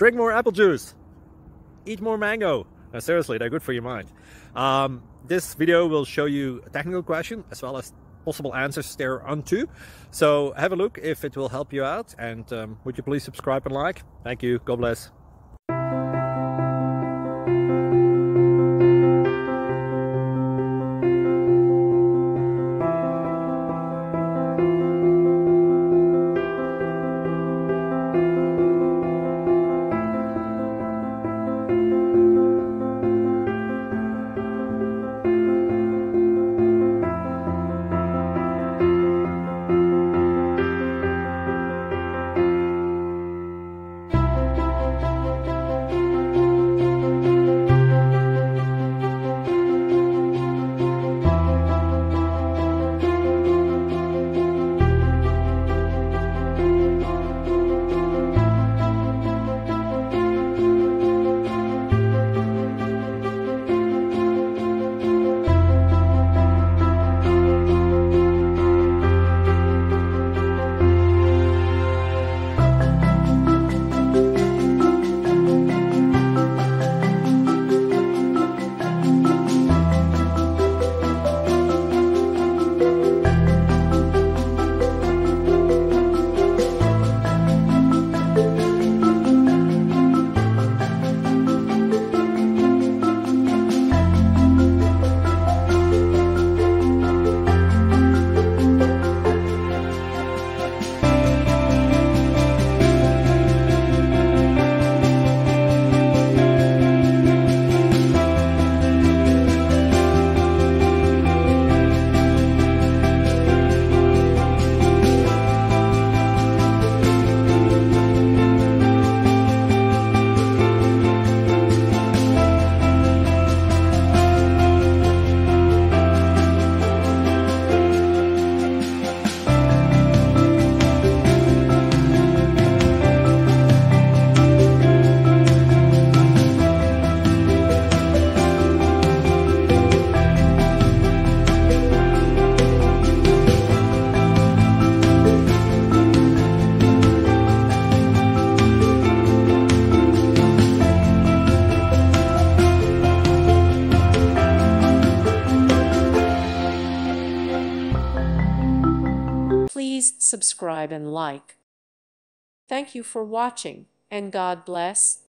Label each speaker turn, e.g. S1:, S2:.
S1: drink more apple juice, eat more mango. No, seriously, they're good for your mind. This video will show you a technical question as well as possible answers thereunto. So have a look if it will help you out, and would you please subscribe and like? Thank you. God bless.
S2: Please subscribe and like. Thank you for watching, and God bless.